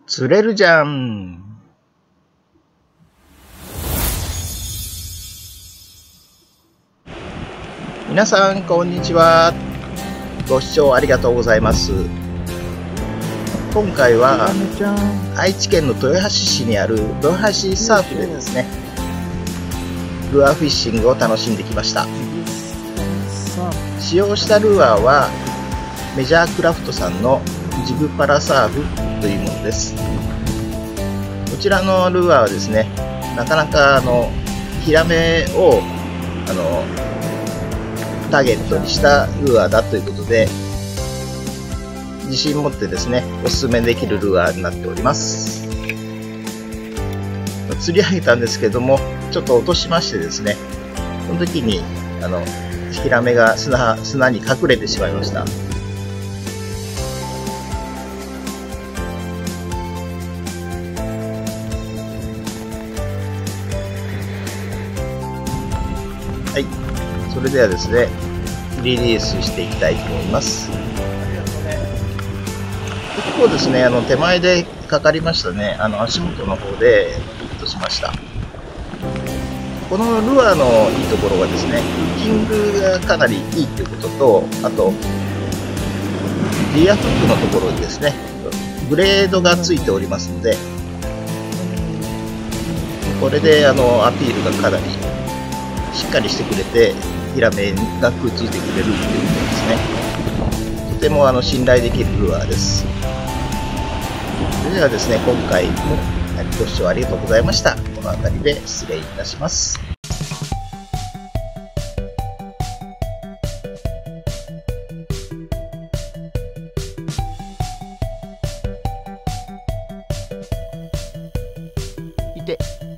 釣れるじゃん。皆さん、こんにちは。ご視聴ありがとうございます。今回は愛知県の豊橋市にある豊橋サーフでですね、ルアーフィッシングを楽しんできました。使用したルアーはメジャークラフトさんのジグパラサーフというものです。こちらのルアーはですね、なかなかヒラメをターゲットにしたルアーだということで、自信持ってですね、おすすめできるルアーになっております。釣り上げたんですけども、ちょっと落としましてですね、その時にヒラメが砂に隠れてしまいました。はい、それではですね、リリースしていきたいと思います。結構ですね、手前でかかりましたね。足元の方でヒットしました。このルアーのいいところはですね、フッキングがかなりいいということと、あとリアフックのところにですね、ブレードがついておりますので、これでアピールがかなりしっかりしてくれて、ヒラメがくっついてくれるということですね。とても信頼できるルアーです。それではですね、今回もご視聴ありがとうございました。この辺りで失礼いたします。いて。